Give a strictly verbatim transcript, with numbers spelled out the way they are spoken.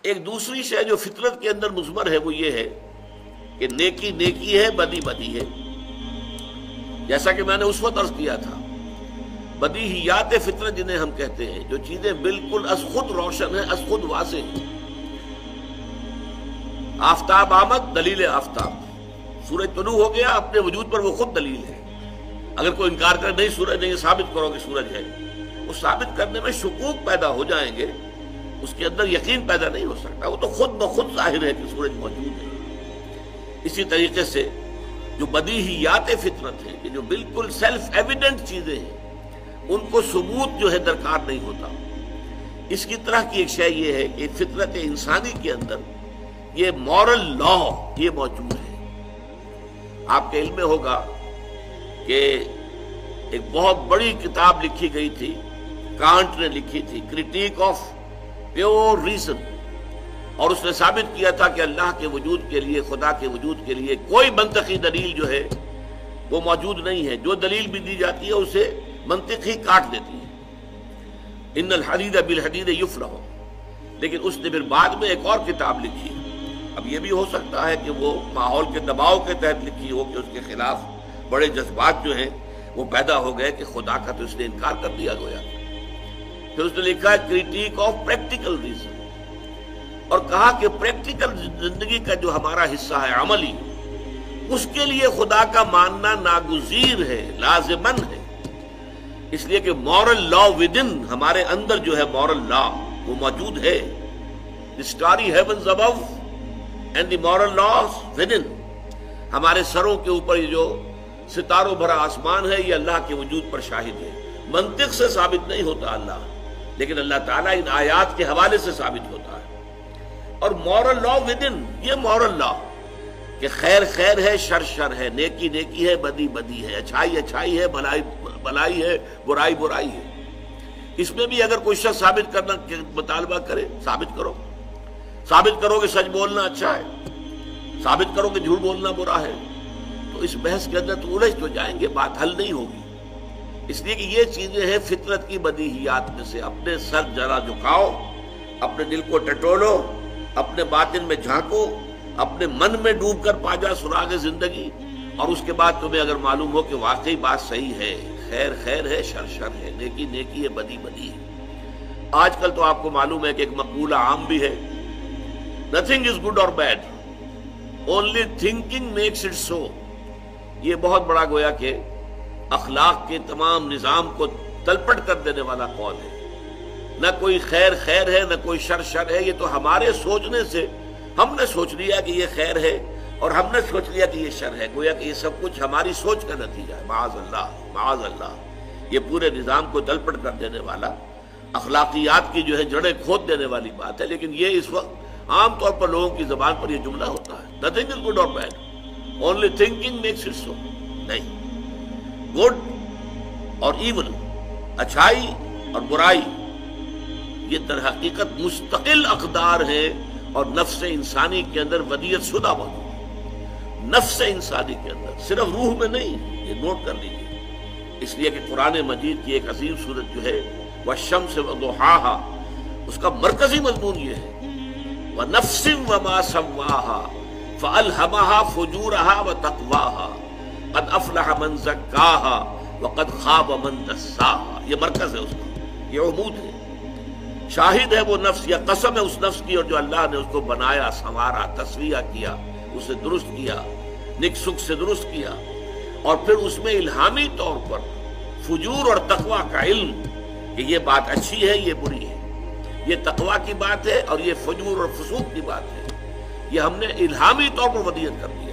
ایک دوسری شے جو فطرت کے اندر مضمر ہے وہ یہ ہے کہ نیکی نیکی ہے، بدی بدی ہے. جیسا کہ میں نے اس وقت عرض کیا تھا، بدیہیات فطرت جنہیں ہم کہتے ہیں، جو چیزیں بالکل از خود روشن ہیں، از خود واضح ہیں. آفتاب آمد، دلیل آفتاب. سورج طلوع ہو گیا، اپنے وجود پر وہ خود دلیل ہے. اگر کوئی انکار کرے نہیں سورج نہیں، ثابت کرو کہ سورج ہے، وہ ثابت کرنے میں شکوک پیدا ہو جائیں گے، اس کے اندر یقین پیدا نہیں ہو سکتا. وہ تو خود بخود ظاہر ہے کہ سورج موجود ہے. اسی طریقے سے جو بدیہیات فطرت ہیں کہ جو بالکل سیلف ایویڈنٹ چیزیں ہیں، ان کو ثبوت جو ہے درکار نہیں ہوتا. اس کی طرح کی ایک شے یہ ہے کہ فطرت انسانی کے اندر یہ مورل لا یہ موجود ہے. آپ کے علم میں ہوگا کہ ایک بہت بڑی کتاب لکھی گئی تھی، کانٹ نے لکھی تھی، کرٹیک آف پیور ریزن، اور اس نے ثابت کیا تھا کہ اللہ کے وجود کے لیے، خدا کے وجود کے لیے کوئی منطقی دلیل جو ہے وہ موجود نہیں ہے. جو دلیل بھی دی جاتی ہے اسے منطق ہی کاٹ دیتی ہے. ان الحدید بالحدید یفرح. لیکن اس نے پھر بعد میں ایک اور کتاب لکھی. اب یہ بھی ہو سکتا ہے کہ وہ ماحول کے دباؤ کے تحت لکھی ہو کہ اس کے خلاف بڑے جذبات جو ہیں وہ پیدا ہو گئے کہ خدا کا تو اس نے انکار کر دیا گویا. پھر اس نے لکھا ہے کرٹیک آف پریکٹیکل ریزن، اور کہا کہ پریکٹیکل زندگی کا جو ہمارا حصہ ہے عملی، اس کے لیے خدا کا ماننا ناگزیر ہے، لازمن ہے. اس لیے کہ مورل لا ودن، ہمارے اندر جو ہے مورل لا وہ موجود ہے. The starry heavens above and the moral laws within. ہمارے سروں کے اوپر یہ جو ستاروں بھرا آسمان ہے یہ اللہ کے وجود پر شاہد ہے. منطق سے ثابت نہیں ہوتا اللہ، لیکن اللہ تعالیٰ ان آیات کے حوالے سے ثابت ہوتا ہے. اور مورل لا ودن، یہ مورل لا کہ خیر خیر ہے، شر شر ہے، نیکی نیکی ہے، بدی بدی ہے، اچھائی اچھائی ہے، بھلائی بھلائی ہے، برائی برائی ہے. اس میں بھی اگر کوئی شخص ثابت کرنا مطالبہ کرے، ثابت کرو. ثابت کرو کہ سچ بولنا اچھا ہے، ثابت کرو کہ جھوٹ بولنا برا ہے. تو اس بحث کے اندر تو الجھ تو جائیں گے، بات حل نہیں ہوگی. اس لیے کہ یہ چیزیں ہیں فطرت کی بدیہیات میں سے. اپنے سر ذرا جھکاؤ، اپنے دل کو ٹٹولو، اپنے باطن میں جھانکو، اپنے من میں ڈوب کر پا جا سراغ زندگی، اور اس کے بعد تمہیں اگر معلوم ہو کہ واقعی بات صحیح ہے، خیر خیر ہے، شر شر ہے، نیکی نیکی ہے، بدی بدی ہے. آج کل تو آپ کو معلوم ہے کہ ایک مقولہ عام بھی ہے، nothing is good or bad, only thinking makes it so. یہ بہت بڑا گویا کہ اخلاق کے تمام نظام کو تلپٹ کر دینے والا قول ہے. نہ کوئی خیر خیر ہے، نہ کوئی شر شر ہے. یہ تو ہمارے سوچنے سے ہم نے سوچ لیا کہ یہ خیر ہے اور ہم نے سوچ لیا کہ یہ شر ہے. گویا کہ یہ سب کچھ ہماری سوچ کا نتیجہ ہے. معاذ اللہ معاذ اللہ. یہ پورے نظام کو تلپٹ کر دینے والا، اخلاقیات کی جو ہے جڑیں کھود دینے والی بات ہے. لیکن یہ اس وقت عام طور پر لوگوں کی زبان پر یہ جملہ ہوتا ہے، nothing is good or bad, only thinking makes it so. نہیں، گڈ اور ایون، اچھائی اور برائی، یہ در حقیقت مستقل اقدار ہیں اور نفس انسانی کے اندر ودیت شدہ موجود ہے. نفس انسانی کے اندر، صرف روح میں نہیں. یہ نوٹ کر لیجیے. اس لیے کہ قرآن مجید کی ایک عظیم سورت جو ہے والشمس وضحاها، اس کا مرکزی مضمون یہ ہے وَنَفْسٍ وَمَا سَوَّاهَا فَأَلْهَمَهَا فُجُورَهَا وَتَقْوَاهَا قَدْ أَفْلَحَ مَنْ زَكَّاهَا وَقَدْ خَابَ مَنْ دَسَّاهَا. یہ مرکز ہے اس کا، یہ عمود ہے. شاہد ہے وہ نفس، یا قسم ہے اس نفس کی، اور جو اللہ نے اس کو بنایا، سنوارا، تسویہ کیا، اسے درست کیا، نک سک سے درست کیا، اور پھر اس میں الہامی طور پر فجور اور تقوی کا علم کہ یہ بات اچھی ہے، یہ بری ہے، یہ تقوی کی بات ہے اور یہ فجور اور فسوق کی بات ہے. یہ ہم نے الہامی طور پر ودیت کر دی.